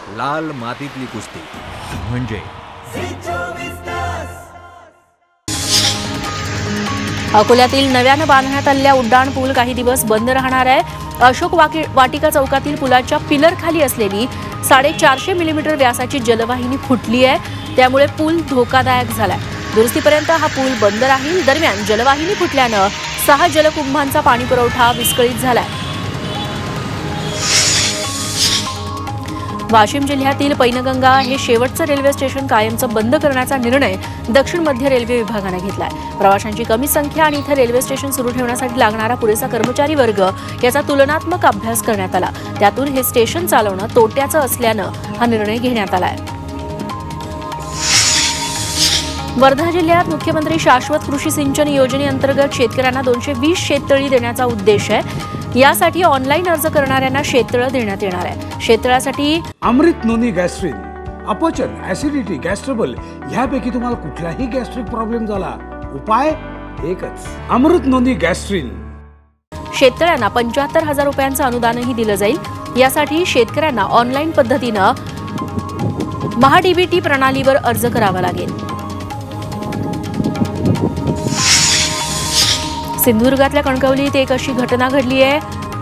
लाल मातीतली कुस्ती म्हणजे अकोल्यातील नव्यानं बांधण्यात आलेल्या उड्डाण पूल काही दिवस बंद राहणार आहे। अशोक वाटिका चौकातील पुलाच्या पिलर खाली असलेली 450 मिलीमीटर व्यासाची जलवाहिनी फुटली आहे, त्यामुळे पूल धोकादायक झालाय। दुरुस्तीपर्यंत हा पूल बंद राहील। दरम्यान जलवाहिनी फुटल्यानं 6 जलकुंभांचा पाणी पुरवठा विस्कळीत झालाय। वाशिम जिल्ह्यातील पैनगंगा हे शेवटचं रेल्वे स्टेशन कायमचं बंद करण्याचा निर्णय दक्षिण मध्य रेल्वे विभागाने घेतलाय। प्रवाशांची कमी संख्या आणि इथे रेल्वे स्टेशन सुरू ठेवण्यासाठी लागणारा पुरेसा कर्मचारी वर्ग याचा तुलनात्मक अभ्यास करण्यात आला। त्यातून हे स्टेशन चालवणं तोट्याचं असल्यानं हा निर्णय घेण्यात आलाय। वर्धा जिल्ह्यात मुख्यमंत्री शाश्वत कृषी सिंचन योजनेअंतर्गत शेतकऱ्यांना 220 शेततळी देण्याचा उद्देश आहे। यासाठी ऑनलाईन अर्ज करणाऱ्यांना शेततळं देण्यात येणार आहे। शेततळ्यासाठी अमृत नोनी गॅस्ट्रिन, अपचन, ऍसिडिटी, गॅस्ट्रबल ह्यापैकी तुम्हाला कुठलाही गॅस्ट्रिक प्रॉब्लेम झाला, उपाय एकच, अमृत नोनी गॅस्ट्रिन। शेततळ्यांना 75,000 रुपयांचं अनुदानही दिलं जाईल। यासाठी शेतकऱ्यांना ऑनलाईन पद्धतीनं महाडीबीटी प्रणालीवर अर्ज करावा लागेल। सिंधुदुर्गातल्या कणकवलीत एक अशी घटना घडली आहे।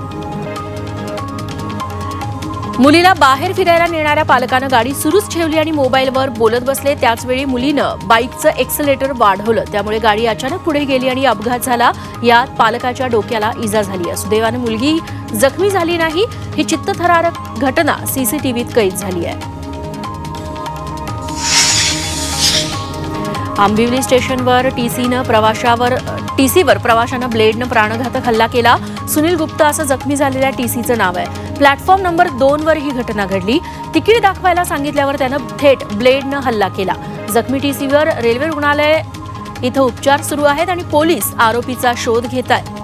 मुलीला बाहेर फिरायला नेणाऱ्या पालकानं गाडी सुरूच ठेवली आणि मोबाईलवर बोलत बसले। त्याचवेळी मुलीनं बाईकचं एक्सेलेटर वाढवलं, त्यामुळे गाडी अचानक पुढे गेली आणि अपघात झाला। यात पालकाच्या डोक्याला इजा झाली आहे। सुदैवानं मुलगी जखमी झाली नाही। ही चित्तथरारक घटना सीसीटीव्हीत कैद झाली आहे। आंबिवली स्टेशनवर टीसीवर प्रवाशानं ब्लेडनं प्राणघातक हल्ला केला। सुनील गुप्ता असं जखमी झालेल्या टीसीचं नाव आहे। प्लॅटफॉर्म नंबर 2 वर ही घटना घडली। तिकीट दाखवायला सांगितल्यावर त्यानं थेट ब्लेडनं हल्ला केला। जखमी टीसीवर रेल्वे रुग्णालय इथं उपचार सुरू आहेत आणि पोलीस आरोपीचा शोध घेत आहेत।